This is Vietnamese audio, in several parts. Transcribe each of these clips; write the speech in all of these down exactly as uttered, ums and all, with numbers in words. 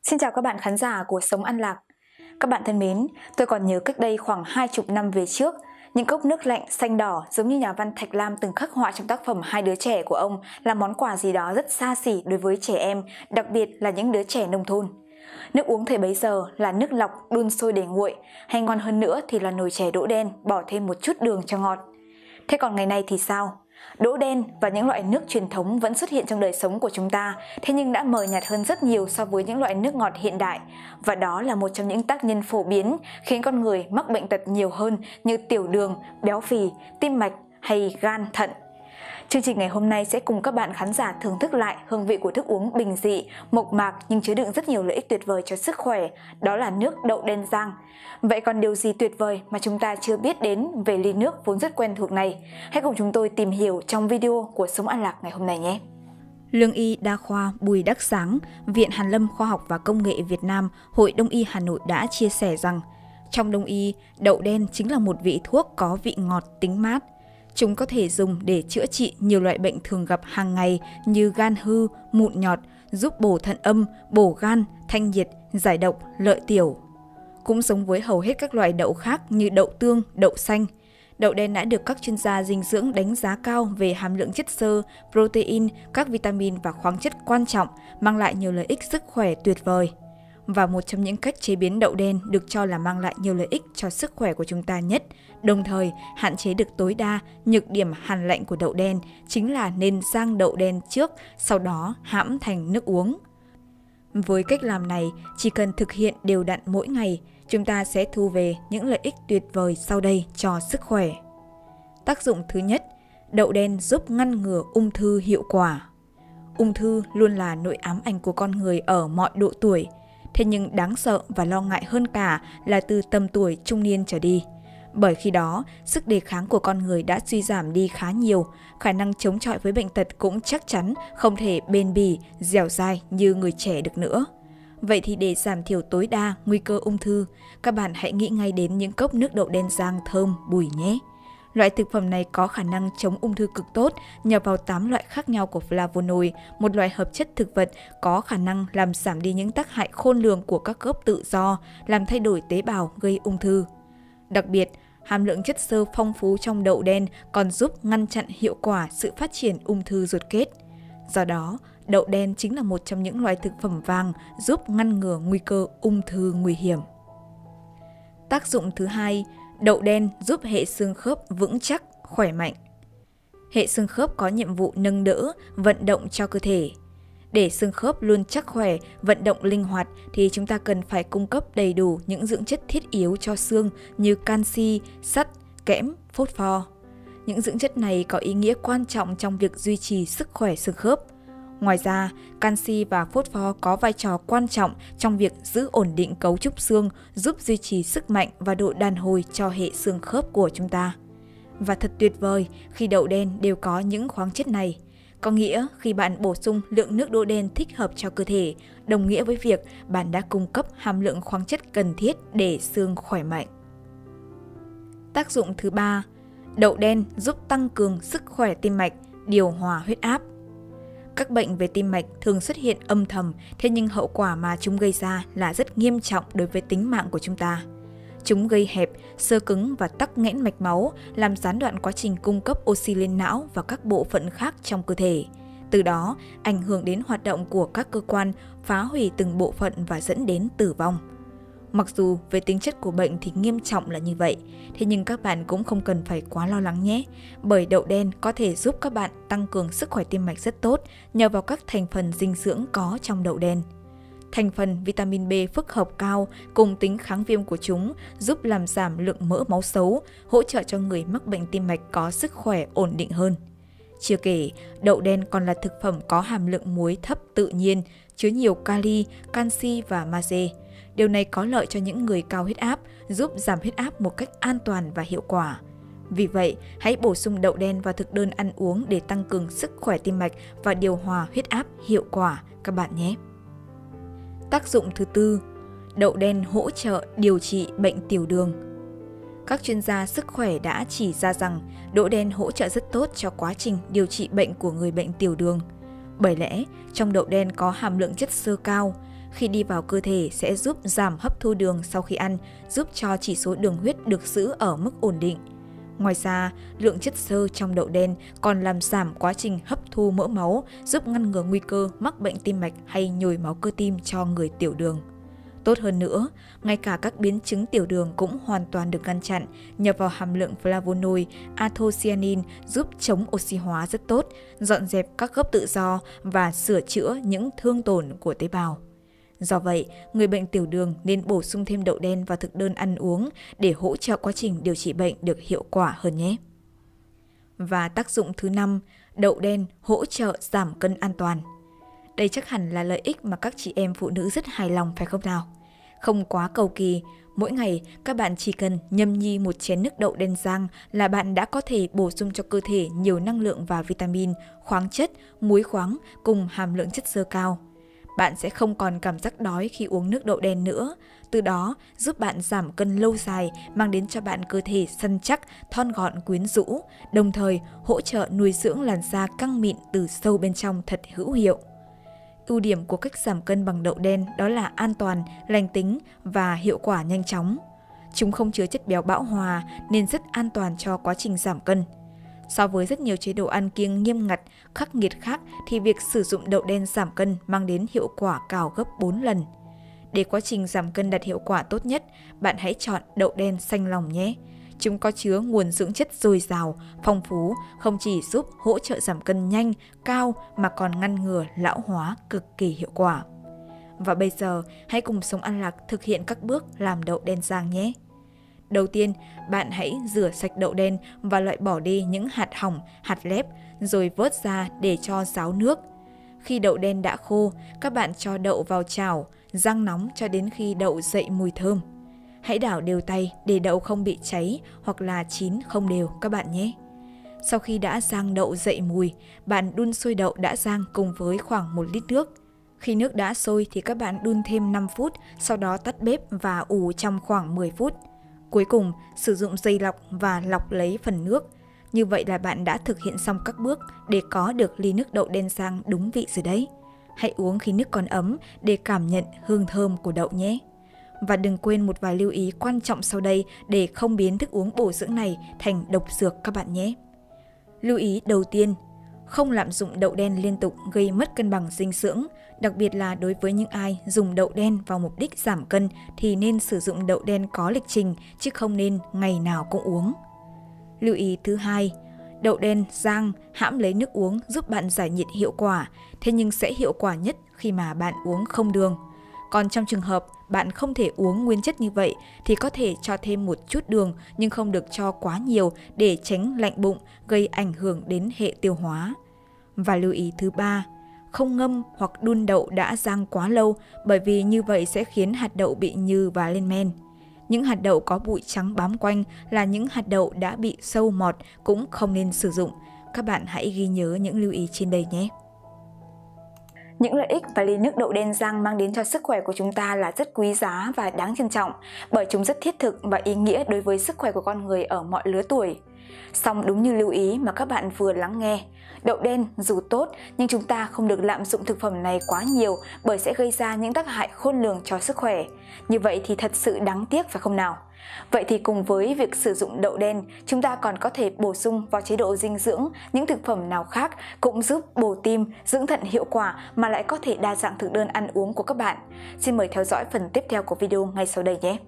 Xin chào các bạn khán giả của Sống Ăn Lạc. Các bạn thân mến, tôi còn nhớ cách đây khoảng hai chục năm về trước, những cốc nước lạnh xanh đỏ giống như nhà văn Thạch Lam từng khắc họa trong tác phẩm Hai đứa trẻ của ông là món quà gì đó rất xa xỉ đối với trẻ em, đặc biệt là những đứa trẻ nông thôn. Nước uống thời bấy giờ là nước lọc đun sôi để nguội, hay ngon hơn nữa thì là nồi chè đỗ đen bỏ thêm một chút đường cho ngọt. Thế còn ngày nay thì sao? Đỗ đen và những loại nước truyền thống vẫn xuất hiện trong đời sống của chúng ta, thế nhưng đã mờ nhạt hơn rất nhiều so với những loại nước ngọt hiện đại. Và đó là một trong những tác nhân phổ biến khiến con người mắc bệnh tật nhiều hơn như tiểu đường, béo phì, tim mạch hay gan, thận. Chương trình ngày hôm nay sẽ cùng các bạn khán giả thưởng thức lại hương vị của thức uống bình dị, mộc mạc nhưng chứa đựng rất nhiều lợi ích tuyệt vời cho sức khỏe, đó là nước đậu đen rang. Vậy còn điều gì tuyệt vời mà chúng ta chưa biết đến về ly nước vốn rất quen thuộc này? Hãy cùng chúng tôi tìm hiểu trong video của Sống Ăn Lạc ngày hôm nay nhé! Lương y đa khoa Bùi Đắc Sáng, Viện Hàn lâm Khoa học và Công nghệ Việt Nam, Hội Đông y Hà Nội đã chia sẻ rằng trong Đông y, đậu đen chính là một vị thuốc có vị ngọt tính mát. Chúng có thể dùng để chữa trị nhiều loại bệnh thường gặp hàng ngày như gan hư, mụn nhọt, giúp bổ thận âm, bổ gan, thanh nhiệt, giải độc, lợi tiểu. Cũng giống với hầu hết các loại đậu khác như đậu tương, đậu xanh, đậu đen đã được các chuyên gia dinh dưỡng đánh giá cao về hàm lượng chất xơ, protein, các vitamin và khoáng chất quan trọng, mang lại nhiều lợi ích sức khỏe tuyệt vời. Và một trong những cách chế biến đậu đen được cho là mang lại nhiều lợi ích cho sức khỏe của chúng ta nhất, đồng thời hạn chế được tối đa nhược điểm hàn lạnh của đậu đen chính là nên rang đậu đen trước, sau đó hãm thành nước uống. Với cách làm này, chỉ cần thực hiện đều đặn mỗi ngày, chúng ta sẽ thu về những lợi ích tuyệt vời sau đây cho sức khỏe. Tác dụng thứ nhất, đậu đen giúp ngăn ngừa ung thư hiệu quả. Ung thư luôn là nỗi ám ảnh của con người ở mọi độ tuổi. Thế nhưng đáng sợ và lo ngại hơn cả là từ tầm tuổi trung niên trở đi. Bởi khi đó, sức đề kháng của con người đã suy giảm đi khá nhiều, khả năng chống chọi với bệnh tật cũng chắc chắn không thể bền bỉ, dẻo dai như người trẻ được nữa. Vậy thì để giảm thiểu tối đa nguy cơ ung thư, các bạn hãy nghĩ ngay đến những cốc nước đậu đen rang thơm bùi nhé. Loại thực phẩm này có khả năng chống ung thư cực tốt nhờ vào tám loại khác nhau của flavonoid, một loại hợp chất thực vật có khả năng làm giảm đi những tác hại khôn lường của các gốc tự do, làm thay đổi tế bào gây ung thư. Đặc biệt, hàm lượng chất xơ phong phú trong đậu đen còn giúp ngăn chặn hiệu quả sự phát triển ung thư ruột kết. Do đó, đậu đen chính là một trong những loại thực phẩm vàng giúp ngăn ngừa nguy cơ ung thư nguy hiểm. Tác dụng thứ hai, đậu đen giúp hệ xương khớp vững chắc, khỏe mạnh. Hệ xương khớp có nhiệm vụ nâng đỡ, vận động cho cơ thể. Để xương khớp luôn chắc khỏe, vận động linh hoạt thì chúng ta cần phải cung cấp đầy đủ những dưỡng chất thiết yếu cho xương như canxi, sắt, kẽm, phốt pho. Những dưỡng chất này có ý nghĩa quan trọng trong việc duy trì sức khỏe xương khớp. Ngoài ra, canxi và phốt pho có vai trò quan trọng trong việc giữ ổn định cấu trúc xương, giúp duy trì sức mạnh và độ đàn hồi cho hệ xương khớp của chúng ta. Và thật tuyệt vời khi đậu đen đều có những khoáng chất này. Có nghĩa khi bạn bổ sung lượng nước đỗ đen thích hợp cho cơ thể, đồng nghĩa với việc bạn đã cung cấp hàm lượng khoáng chất cần thiết để xương khỏe mạnh. Tác dụng thứ ba, đậu đen giúp tăng cường sức khỏe tim mạch, điều hòa huyết áp. Các bệnh về tim mạch thường xuất hiện âm thầm, thế nhưng hậu quả mà chúng gây ra là rất nghiêm trọng đối với tính mạng của chúng ta. Chúng gây hẹp, xơ cứng và tắc nghẽn mạch máu, làm gián đoạn quá trình cung cấp oxy lên não và các bộ phận khác trong cơ thể. Từ đó, ảnh hưởng đến hoạt động của các cơ quan, phá hủy từng bộ phận và dẫn đến tử vong. Mặc dù về tính chất của bệnh thì nghiêm trọng là như vậy, thế nhưng các bạn cũng không cần phải quá lo lắng nhé, bởi đậu đen có thể giúp các bạn tăng cường sức khỏe tim mạch rất tốt nhờ vào các thành phần dinh dưỡng có trong đậu đen. Thành phần vitamin B phức hợp cao cùng tính kháng viêm của chúng giúp làm giảm lượng mỡ máu xấu, hỗ trợ cho người mắc bệnh tim mạch có sức khỏe ổn định hơn. Chưa kể, đậu đen còn là thực phẩm có hàm lượng muối thấp tự nhiên, chứa nhiều kali, canxi và magie. Điều này có lợi cho những người cao huyết áp, giúp giảm huyết áp một cách an toàn và hiệu quả. Vì vậy, hãy bổ sung đậu đen vào thực đơn ăn uống để tăng cường sức khỏe tim mạch và điều hòa huyết áp hiệu quả các bạn nhé. Tác dụng thứ tư, đậu đen hỗ trợ điều trị bệnh tiểu đường. Các chuyên gia sức khỏe đã chỉ ra rằng đậu đen hỗ trợ rất tốt cho quá trình điều trị bệnh của người bệnh tiểu đường. Bởi lẽ, trong đậu đen có hàm lượng chất xơ cao. khi đi vào cơ thể sẽ giúp giảm hấp thu đường sau khi ăn, giúp cho chỉ số đường huyết được giữ ở mức ổn định. Ngoài ra, lượng chất xơ trong đậu đen còn làm giảm quá trình hấp thu mỡ máu, giúp ngăn ngừa nguy cơ mắc bệnh tim mạch hay nhồi máu cơ tim cho người tiểu đường. Tốt hơn nữa, ngay cả các biến chứng tiểu đường cũng hoàn toàn được ngăn chặn nhờ vào hàm lượng flavonoid, anthocyanin giúp chống oxy hóa rất tốt, dọn dẹp các gốc tự do và sửa chữa những thương tổn của tế bào. Do vậy, người bệnh tiểu đường nên bổ sung thêm đậu đen vào thực đơn ăn uống để hỗ trợ quá trình điều trị bệnh được hiệu quả hơn nhé. Và tác dụng thứ năm, đậu đen hỗ trợ giảm cân an toàn. Đây chắc hẳn là lợi ích mà các chị em phụ nữ rất hài lòng phải không nào? Không quá cầu kỳ, mỗi ngày các bạn chỉ cần nhâm nhi một chén nước đậu đen rang là bạn đã có thể bổ sung cho cơ thể nhiều năng lượng và vitamin, khoáng chất, muối khoáng cùng hàm lượng chất xơ cao. Bạn sẽ không còn cảm giác đói khi uống nước đậu đen nữa, từ đó giúp bạn giảm cân lâu dài, mang đến cho bạn cơ thể săn chắc, thon gọn quyến rũ, đồng thời hỗ trợ nuôi dưỡng làn da căng mịn từ sâu bên trong thật hữu hiệu. Ưu điểm của cách giảm cân bằng đậu đen đó là an toàn, lành tính và hiệu quả nhanh chóng. Chúng không chứa chất béo bão hòa nên rất an toàn cho quá trình giảm cân. So với rất nhiều chế độ ăn kiêng nghiêm ngặt, khắc nghiệt khác thì việc sử dụng đậu đen giảm cân mang đến hiệu quả cao gấp bốn lần. Để quá trình giảm cân đạt hiệu quả tốt nhất, bạn hãy chọn đậu đen xanh lòng nhé. Chúng có chứa nguồn dưỡng chất dồi dào, phong phú, không chỉ giúp hỗ trợ giảm cân nhanh, cao mà còn ngăn ngừa lão hóa cực kỳ hiệu quả. Và bây giờ, hãy cùng Sống An Lạc thực hiện các bước làm đậu đen rang nhé. Đầu tiên, bạn hãy rửa sạch đậu đen và loại bỏ đi những hạt hỏng, hạt lép, rồi vớt ra để cho ráo nước. Khi đậu đen đã khô, các bạn cho đậu vào chảo, rang nóng cho đến khi đậu dậy mùi thơm. Hãy đảo đều tay để đậu không bị cháy hoặc là chín không đều các bạn nhé. Sau khi đã rang đậu dậy mùi, bạn đun sôi đậu đã rang cùng với khoảng một lít nước. Khi nước đã sôi thì các bạn đun thêm năm phút, sau đó tắt bếp và ủ trong khoảng mười phút. Cuối cùng, sử dụng dây lọc và lọc lấy phần nước. Như vậy là bạn đã thực hiện xong các bước để có được ly nước đậu đen rang đúng vị rồi đấy. Hãy uống khi nước còn ấm để cảm nhận hương thơm của đậu nhé. Và đừng quên một vài lưu ý quan trọng sau đây để không biến thức uống bổ dưỡng này thành độc dược các bạn nhé. Lưu ý đầu tiên, không lạm dụng đậu đen liên tục gây mất cân bằng dinh dưỡng, đặc biệt là đối với những ai dùng đậu đen vào mục đích giảm cân thì nên sử dụng đậu đen có lịch trình chứ không nên ngày nào cũng uống. Lưu ý thứ hai, đậu đen rang hãm lấy nước uống giúp bạn giải nhiệt hiệu quả, thế nhưng sẽ hiệu quả nhất khi mà bạn uống không đường. Còn trong trường hợp bạn không thể uống nguyên chất như vậy thì có thể cho thêm một chút đường nhưng không được cho quá nhiều để tránh lạnh bụng, gây ảnh hưởng đến hệ tiêu hóa. Và lưu ý thứ ba, không ngâm hoặc đun đậu đã rang quá lâu bởi vì như vậy sẽ khiến hạt đậu bị nhừ và lên men. Những hạt đậu có bụi trắng bám quanh là những hạt đậu đã bị sâu mọt cũng không nên sử dụng. Các bạn hãy ghi nhớ những lưu ý trên đây nhé. Những lợi ích mà ly nước đậu đen rang mang đến cho sức khỏe của chúng ta là rất quý giá và đáng trân trọng bởi chúng rất thiết thực và ý nghĩa đối với sức khỏe của con người ở mọi lứa tuổi. Song đúng như lưu ý mà các bạn vừa lắng nghe, đậu đen dù tốt nhưng chúng ta không được lạm dụng thực phẩm này quá nhiều bởi sẽ gây ra những tác hại khôn lường cho sức khỏe. Như vậy thì thật sự đáng tiếc phải không nào? Vậy thì cùng với việc sử dụng đậu đen, chúng ta còn có thể bổ sung vào chế độ dinh dưỡng những thực phẩm nào khác cũng giúp bổ tim, dưỡng thận hiệu quả mà lại có thể đa dạng thực đơn ăn uống của các bạn. Xin mời theo dõi phần tiếp theo của video ngay sau đây nhé!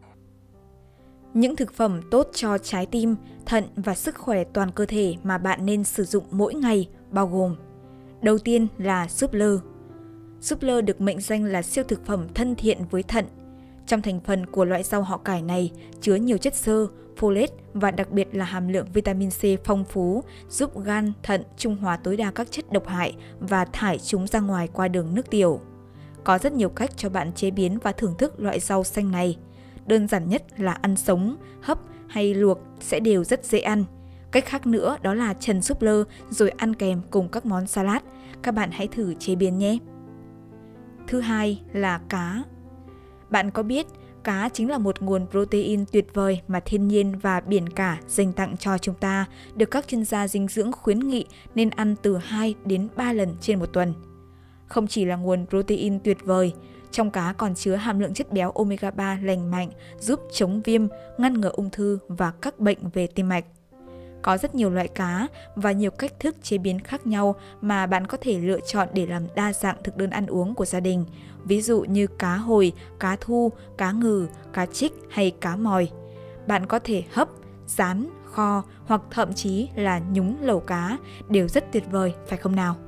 Những thực phẩm tốt cho trái tim, thận và sức khỏe toàn cơ thể mà bạn nên sử dụng mỗi ngày bao gồm: đầu tiên là súp lơ. Súp lơ được mệnh danh là siêu thực phẩm thân thiện với thận. Trong thành phần của loại rau họ cải này chứa nhiều chất xơ, folate và đặc biệt là hàm lượng vitamin C phong phú, giúp gan, thận trung hòa tối đa các chất độc hại và thải chúng ra ngoài qua đường nước tiểu. Có rất nhiều cách cho bạn chế biến và thưởng thức loại rau xanh này. Đơn giản nhất là ăn sống, hấp hay luộc sẽ đều rất dễ ăn. Cách khác nữa đó là trần súp lơ rồi ăn kèm cùng các món salad. Các bạn hãy thử chế biến nhé. Thứ hai là cá. Bạn có biết cá chính là một nguồn protein tuyệt vời mà thiên nhiên và biển cả dành tặng cho chúng ta, được các chuyên gia dinh dưỡng khuyến nghị nên ăn từ hai đến ba lần trên một tuần. Không chỉ là nguồn protein tuyệt vời, trong cá còn chứa hàm lượng chất béo omega ba lành mạnh, giúp chống viêm, ngăn ngừa ung thư và các bệnh về tim mạch. Có rất nhiều loại cá và nhiều cách thức chế biến khác nhau mà bạn có thể lựa chọn để làm đa dạng thực đơn ăn uống của gia đình. Ví dụ như cá hồi, cá thu, cá ngừ, cá trích hay cá mòi. Bạn có thể hấp, rán, kho hoặc thậm chí là nhúng lẩu cá, đều rất tuyệt vời, phải không nào?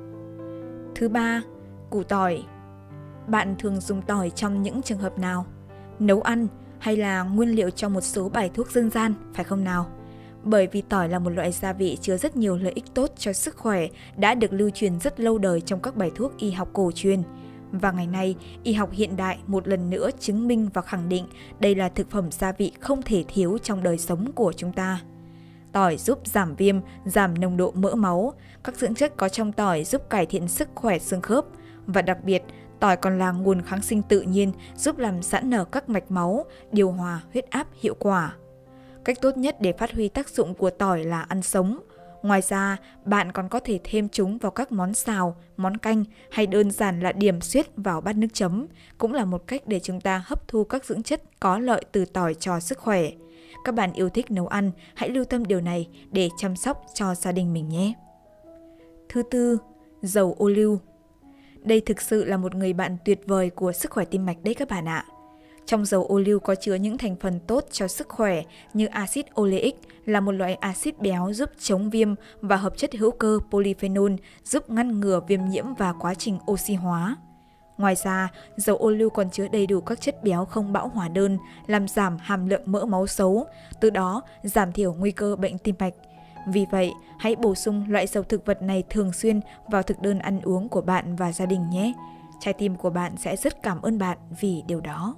Thứ ba, củ tỏi. Bạn thường dùng tỏi trong những trường hợp nào? Nấu ăn hay là nguyên liệu cho một số bài thuốc dân gian, phải không nào? Bởi vì tỏi là một loại gia vị chứa rất nhiều lợi ích tốt cho sức khỏe, đã được lưu truyền rất lâu đời trong các bài thuốc y học cổ truyền. Và ngày nay, y học hiện đại một lần nữa chứng minh và khẳng định đây là thực phẩm gia vị không thể thiếu trong đời sống của chúng ta. Tỏi giúp giảm viêm, giảm nồng độ mỡ máu. Các dưỡng chất có trong tỏi giúp cải thiện sức khỏe xương khớp. Và đặc biệt, tỏi còn là nguồn kháng sinh tự nhiên giúp làm giãn nở các mạch máu, điều hòa huyết áp hiệu quả. Cách tốt nhất để phát huy tác dụng của tỏi là ăn sống. Ngoài ra, bạn còn có thể thêm chúng vào các món xào, món canh hay đơn giản là điểm xuyết vào bát nước chấm, cũng là một cách để chúng ta hấp thu các dưỡng chất có lợi từ tỏi cho sức khỏe. Các bạn yêu thích nấu ăn, hãy lưu tâm điều này để chăm sóc cho gia đình mình nhé. Thứ tư, dầu ô liu. Đây thực sự là một người bạn tuyệt vời của sức khỏe tim mạch đấy các bạn ạ. Trong dầu ô liu có chứa những thành phần tốt cho sức khỏe như axit oleic là một loại axit béo giúp chống viêm và hợp chất hữu cơ polyphenol giúp ngăn ngừa viêm nhiễm và quá trình oxy hóa. Ngoài ra, dầu ô liu còn chứa đầy đủ các chất béo không bão hòa đơn, làm giảm hàm lượng mỡ máu xấu, từ đó giảm thiểu nguy cơ bệnh tim mạch. Vì vậy, hãy bổ sung loại dầu thực vật này thường xuyên vào thực đơn ăn uống của bạn và gia đình nhé. Trái tim của bạn sẽ rất cảm ơn bạn vì điều đó.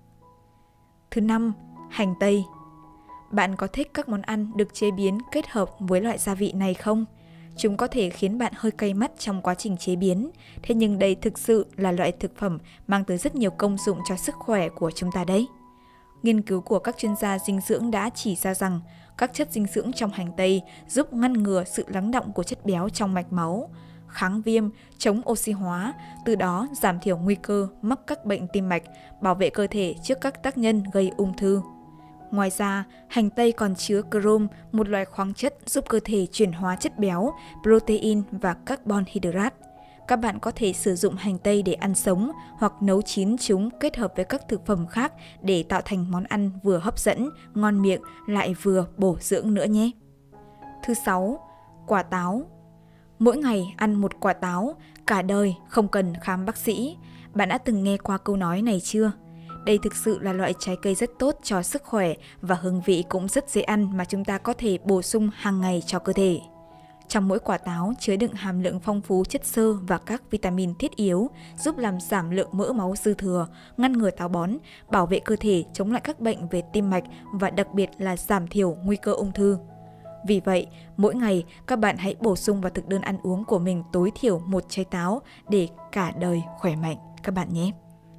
Thứ năm, hành tây. Bạn có thích các món ăn được chế biến kết hợp với loại gia vị này không? Chúng có thể khiến bạn hơi cay mắt trong quá trình chế biến, thế nhưng đây thực sự là loại thực phẩm mang tới rất nhiều công dụng cho sức khỏe của chúng ta đấy. Nghiên cứu của các chuyên gia dinh dưỡng đã chỉ ra rằng các chất dinh dưỡng trong hành tây giúp ngăn ngừa sự lắng đọng của chất béo trong mạch máu, kháng viêm, chống oxy hóa, từ đó giảm thiểu nguy cơ mắc các bệnh tim mạch, bảo vệ cơ thể trước các tác nhân gây ung thư. Ngoài ra, hành tây còn chứa chrome, một loại khoáng chất giúp cơ thể chuyển hóa chất béo, protein và carbon hydrate. Các bạn có thể sử dụng hành tây để ăn sống hoặc nấu chín chúng kết hợp với các thực phẩm khác để tạo thành món ăn vừa hấp dẫn, ngon miệng lại vừa bổ dưỡng nữa nhé. Thứ sáu, quả táo. Mỗi ngày ăn một quả táo, cả đời không cần khám bác sĩ. Bạn đã từng nghe qua câu nói này chưa? Đây thực sự là loại trái cây rất tốt cho sức khỏe và hương vị cũng rất dễ ăn mà chúng ta có thể bổ sung hàng ngày cho cơ thể. Trong mỗi quả táo chứa đựng hàm lượng phong phú chất xơ và các vitamin thiết yếu, giúp làm giảm lượng mỡ máu dư thừa, ngăn ngừa táo bón, bảo vệ cơ thể chống lại các bệnh về tim mạch và đặc biệt là giảm thiểu nguy cơ ung thư. Vì vậy, mỗi ngày các bạn hãy bổ sung vào thực đơn ăn uống của mình tối thiểu một trái táo để cả đời khỏe mạnh các bạn nhé.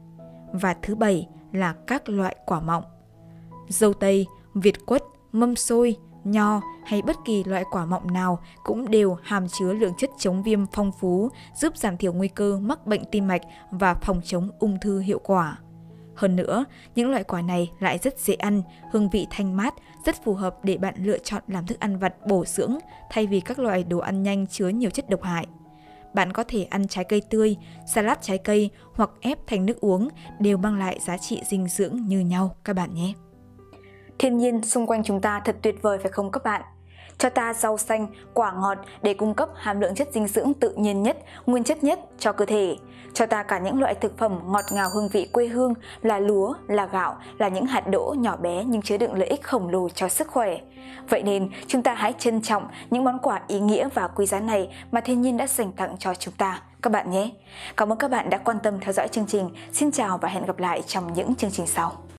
Và thứ bảy là các loại quả mọng. Dâu tây, việt quất, mâm xôi, nho hay bất kỳ loại quả mọng nào cũng đều hàm chứa lượng chất chống viêm phong phú, giúp giảm thiểu nguy cơ mắc bệnh tim mạch và phòng chống ung thư hiệu quả. Hơn nữa, những loại quả này lại rất dễ ăn, hương vị thanh mát, rất phù hợp để bạn lựa chọn làm thức ăn vặt bổ dưỡng thay vì các loại đồ ăn nhanh chứa nhiều chất độc hại. Bạn có thể ăn trái cây tươi, salad trái cây hoặc ép thành nước uống đều mang lại giá trị dinh dưỡng như nhau các bạn nhé. Thiên nhiên xung quanh chúng ta thật tuyệt vời phải không các bạn? Cho ta rau xanh, quả ngọt để cung cấp hàm lượng chất dinh dưỡng tự nhiên nhất, nguyên chất nhất cho cơ thể. Cho ta cả những loại thực phẩm ngọt ngào hương vị quê hương là lúa, là gạo, là những hạt đỗ nhỏ bé nhưng chứa đựng lợi ích khổng lồ cho sức khỏe. Vậy nên chúng ta hãy trân trọng những món quà ý nghĩa và quý giá này mà thiên nhiên đã dành tặng cho chúng ta các bạn nhé. Cảm ơn các bạn đã quan tâm theo dõi chương trình. Xin chào và hẹn gặp lại trong những chương trình sau.